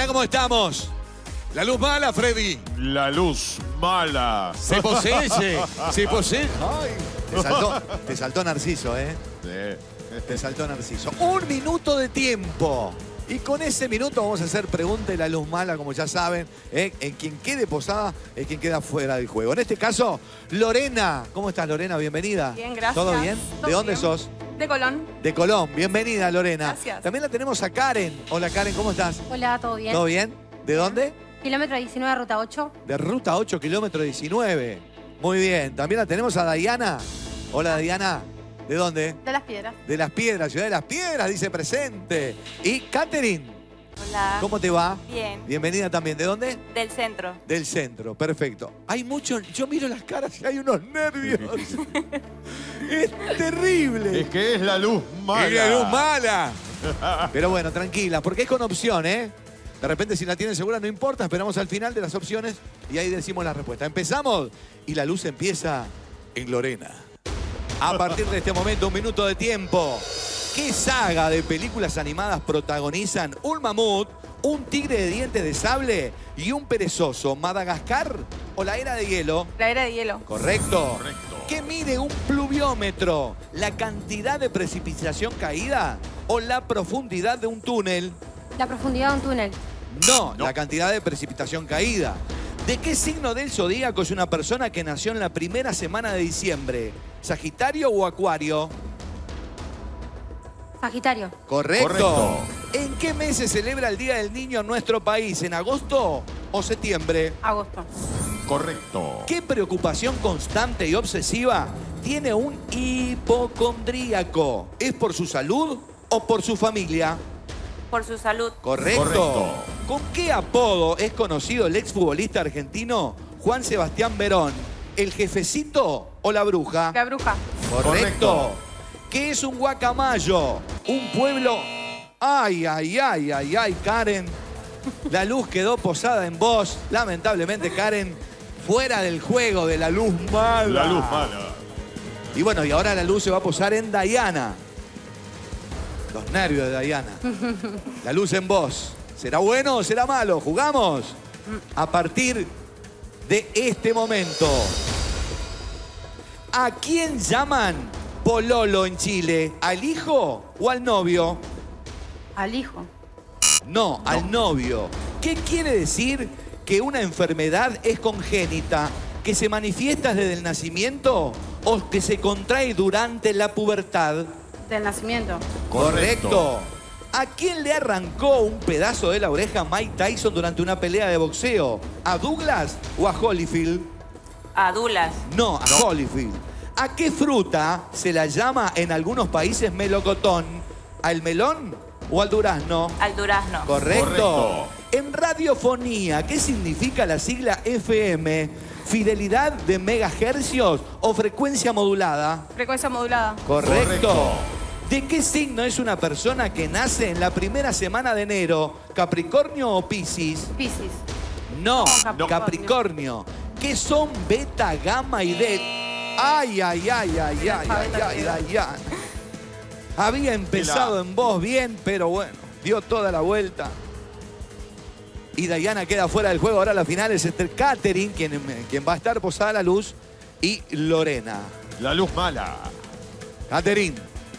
cómo estamos? La luz mala, Freddy. La luz mala. Se posee. Se posee. Ay, te saltó Narciso, ¿eh? Sí. Te saltó Narciso. 1 minuto de tiempo. Y con ese minuto vamos a hacer pregunta de la luz mala, como ya saben. En quien quede posada es quien queda fuera del juego. En este caso, Lorena. ¿Cómo estás, Lorena? Bienvenida. Bien, gracias. ¿Todo bien? ¿De dónde sos? De Colón. De Colón. Bienvenida, Lorena. Gracias. También la tenemos a Karen. Hola, Karen, ¿cómo estás? Hola, ¿todo bien? ¿Todo bien? ¿De dónde? Kilómetro 19, ruta 8. De ruta 8, kilómetro 19. Muy bien. También la tenemos a Dayana. Hola, Dayana. ¿De dónde? De Las Piedras. De Las Piedras, Ciudad de Las Piedras, dice presente. Y Catherine, Hola. ¿cómo te va? Bien. Bienvenida también. ¿De dónde? Del centro. Del centro, perfecto. Hay mucho, yo miro las caras y hay unos nervios. Es terrible. Es que es la luz mala. ¡Es la luz mala! Pero bueno, tranquila, porque es con opción, ¿eh? De repente si la tienen segura no importa, esperamos al final de las opciones y ahí decimos la respuesta. Empezamos y la luz empieza en Lorena. A partir de este momento, 1 minuto de tiempo. ¿Qué saga de películas animadas protagonizan un mamut, un tigre de dientes de sable y un perezoso? ¿Madagascar o la Era de Hielo? La era de hielo. Correcto. Correcto. ¿Qué mide un pluviómetro? ¿La cantidad de precipitación caída o la profundidad de un túnel? La profundidad de un túnel. No, No. la cantidad de precipitación caída. ¿De qué signo del zodíaco es una persona que nació en la primera semana de diciembre? ¿Sagitario o Acuario? Sagitario. Correcto. Correcto. ¿En qué mes se celebra el Día del Niño en nuestro país? ¿En agosto o septiembre? Agosto. Correcto. ¿Qué preocupación constante y obsesiva tiene un hipocondríaco? ¿Es por su salud o por su familia? Por su salud. Correcto. Correcto. ¿Con qué apodo es conocido el exfutbolista argentino Juan Sebastián Verón? ¿El jefecito o la bruja? La bruja. Correcto. ¿Qué es un guacamayo? Un pueblo... Ay, ay, ay, ay, ay, Karen. La luz quedó posada en vos. Lamentablemente, Karen, fuera del juego de la luz mala. La luz mala. Y bueno, y ahora la luz se va a posar en Dayana. Los nervios de Dayana. La luz en vos. ¿Será bueno o será malo? ¿Jugamos? A partir de este momento. ¿A quién llaman pololo en Chile? ¿Al hijo o al novio? Al hijo. No, al novio. ¿Qué quiere decir que una enfermedad es congénita? ¿Que se manifiesta desde el nacimiento o que se contrae durante la pubertad? Del nacimiento. Correcto. ¿A quién le arrancó un pedazo de la oreja Mike Tyson durante una pelea de boxeo? ¿A Douglas o a Holyfield? A Dulas. No, a Holyfield. ¿A qué fruta se la llama en algunos países melocotón? ¿Al melón o al durazno? Al durazno. Correcto. Correcto. En radiofonía, ¿qué significa la sigla FM? ¿Fidelidad de megahercios o frecuencia modulada? Frecuencia modulada. Correcto. Correcto. ¿De qué signo es una persona que nace en la primera semana de enero? ¿Capricornio o Piscis? Piscis. No, No, Capricornio. ¿Qué son beta, gamma y delta? Ay, ay, ay, ay, ay, ay, ay, Dayana. Había empezado en vos bien, pero bueno, dio toda la vuelta. Y Dayana queda fuera del juego. Ahora la final es entre Catherine, quien va a estar posada a la luz, y Lorena. La luz mala. Catherine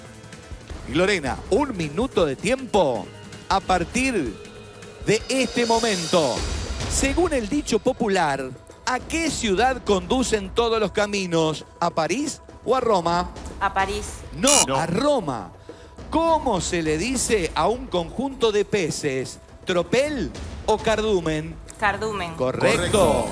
y Lorena, 1 minuto de tiempo a partir de este momento. Según el dicho popular, ¿a qué ciudad conducen todos los caminos? ¿A París o a Roma? A París. No, a Roma. ¿Cómo se le dice a un conjunto de peces? ¿Tropel o cardumen? Cardumen. Correcto. Correcto.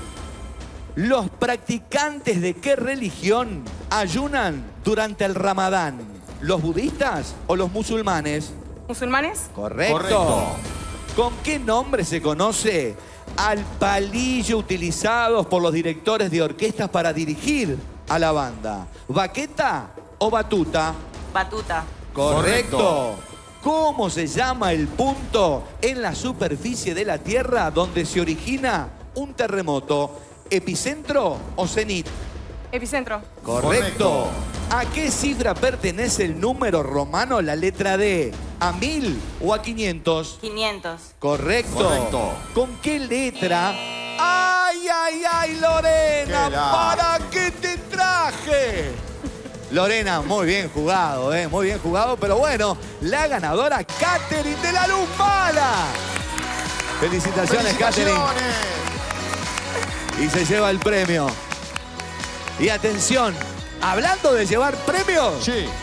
¿Los practicantes de qué religión ayunan durante el Ramadán? ¿Los budistas o los musulmanes? ¿Musulmanes? Correcto. Correcto. ¿Con qué nombre se conoce al palillo utilizado por los directores de orquestas para dirigir a la banda? ¿Baqueta o batuta? Batuta. Correcto. Correcto. ¿Cómo se llama el punto en la superficie de la Tierra donde se origina un terremoto? ¿Epicentro o cenit? Epicentro. Correcto. ¿A qué cifra pertenece el número romano la letra D? ¿A 1000 o a 500? 500. Correcto. Correcto. ¿Con qué letra? ¡Ay, ay, ay, Lorena! ¿Qué la- ¿Para qué te traje? Lorena, muy bien jugado, muy bien jugado. Pero bueno, la ganadora, Katherine de la Luz Mala. Felicitaciones, Katherine. Y se lleva el premio. Y atención, hablando de llevar premios, Sí.